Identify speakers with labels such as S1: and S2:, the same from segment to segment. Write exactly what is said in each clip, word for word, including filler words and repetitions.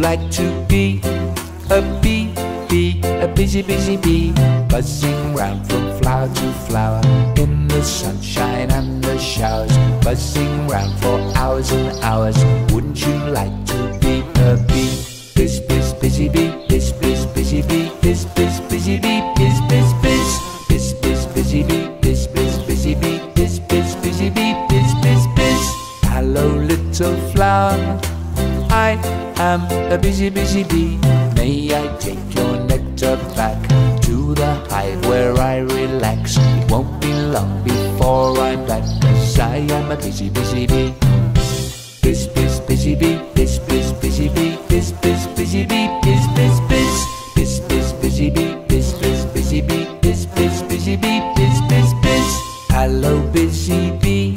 S1: like to be a bee, bee, a busy, busy bee, buzzing round from flower to flower, in the sunshine and the showers, buzzing round for hours and hours? Wouldn't you like to be a bee? Biz, biz, busy bee, biz, biz, busy bee, biz, biz, busy bee, biz, biz, biz, biz, biz, busy bee, biz, biz, busy bee, biz, biz, busy bee, biz, biz, biz. Hello, little flower, I am a busy, busy bee. May I take your nectar back to the hive where I relax? It won't be long before I'm back, 'cause I am a busy, busy bee. Biz, biz, busy bee, biz, biz, busy bee, biz, biz, busy bee, biz, biz, biz, biz, biz, busy bee, biz, biz, busy bee, biz, biz, busy bee, biz, biz, biz. Hello, busy bee,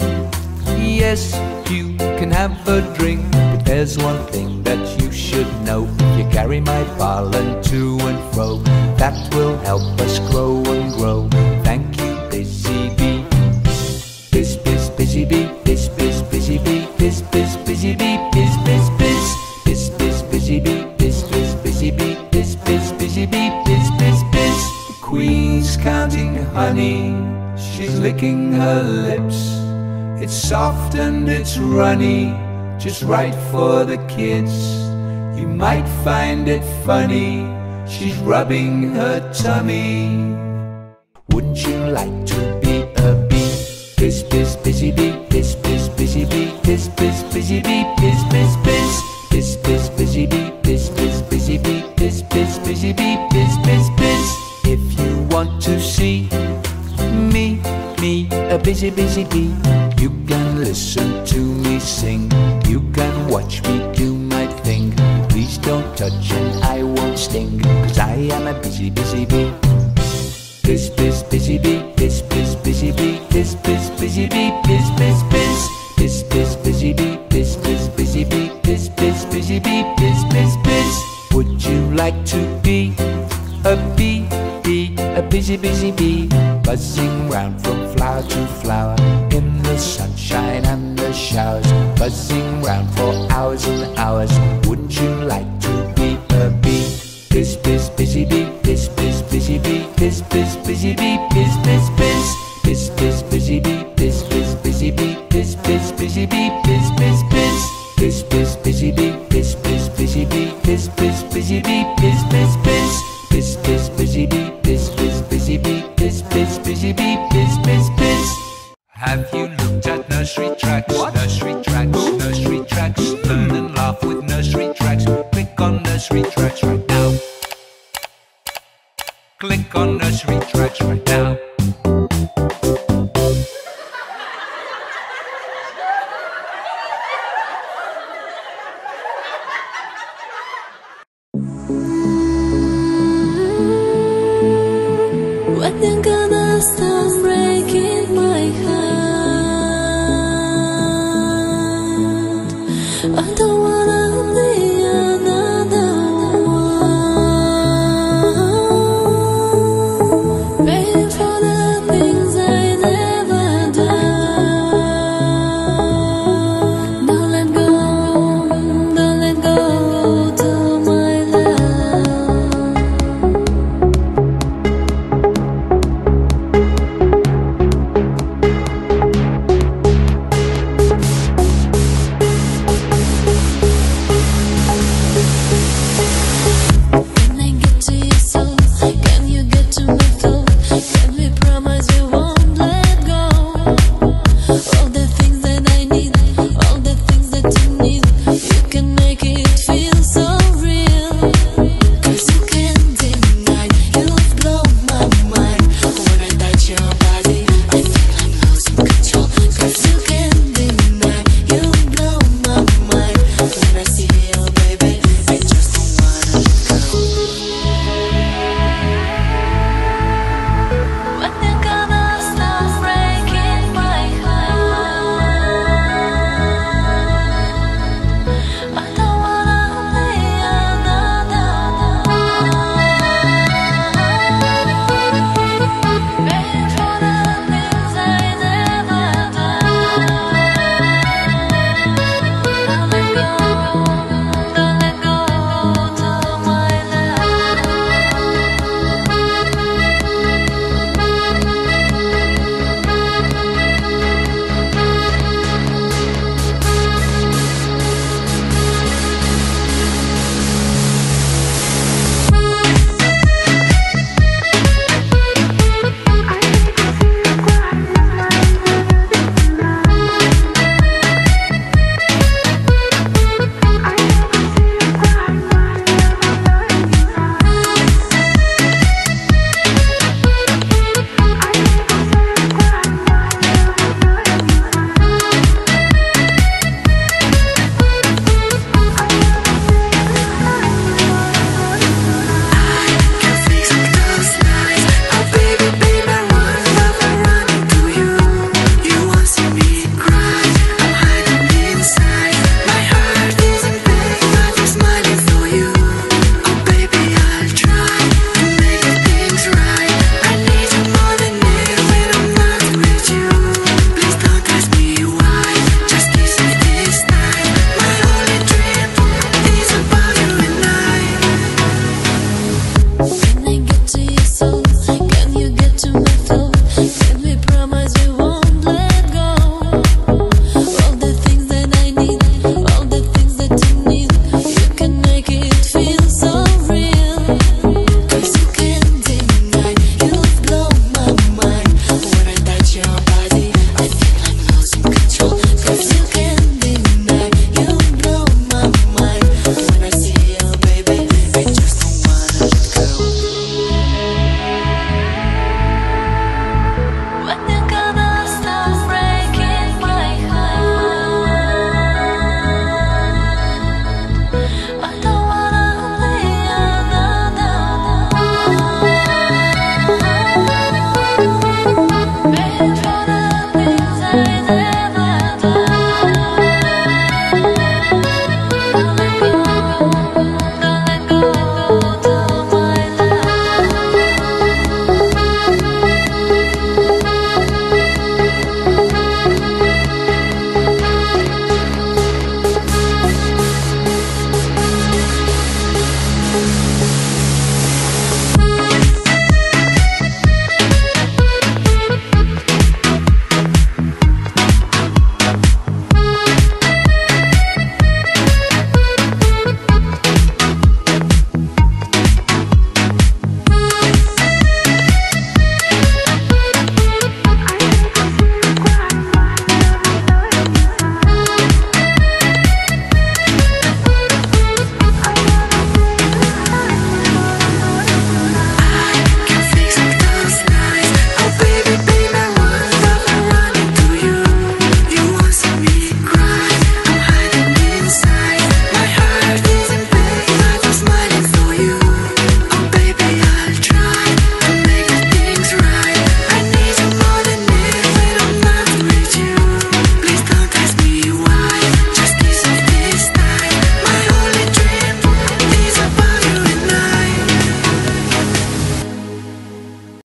S1: yes, you can have a drink, but there's one thing that you should know. If you carry my pollen to and fro, that will help us grow and grow. Thank you, busy bee. Biz, biz, busy bee, biz, biz, busy bee, biz, biz, busy bee, biz, biz, biz, biz, biz, busy bee, biz, biz, busy bee, biz, biz, busy bee, biz, biz, biz. The queen's counting honey, she's licking her lips. It's soft and it's runny, just right for the kids. You might find it funny, she's rubbing her tummy. Wouldn't you like to be a bee? Biz, biz, busy bee, biz, biz, busy bee, biz, biz, busy bee, biz, biz, biz, biz, biz, busy bee, biz, biz, busy bee, biz, biz, busy bee, biz, biz, biz. If you want to see me, me, a busy, busy bee, you can listen to me sing, you can watch me do my thing. Please don't touch and I won't sting, 'cause I am a busy, busy bee. Biz, biz, busy bee, biz, biz, busy bee, biz, biz, busy bee, biz, biz, biz, biz, biz, busy bee, biz, biz, busy bee, biz, biz, busy bee, biz, biz, biz. Would you like to be a bee, bee, a busy, busy bee, buzzing round from flower to flower, in the sunshine and the showers, buzzing round for hours and hours? Wouldn't you like to be a bee? Biz, biz, busy bee, biz, biz, busy bee, biz, biz, busy bee, biz, biz, biz, biz, biz, busy bee, biz, biz, busy bee, biz, biz, busy bee, biz, biz, biz, biz, biz, busy bee, biz, biz, busy bee, biz, biz, busy bee, biz, biz, biz, biz, biz, busy bee, biz, biz, busy bee, biz, biz, busy bee, biz, biz, biz. Have you looked at nursery tracks? What? Nursery tracks, Ooh. Nursery tracks. Learn and laugh with nursery tracks. Click on nursery tracks right now. Click on nursery tracks right now.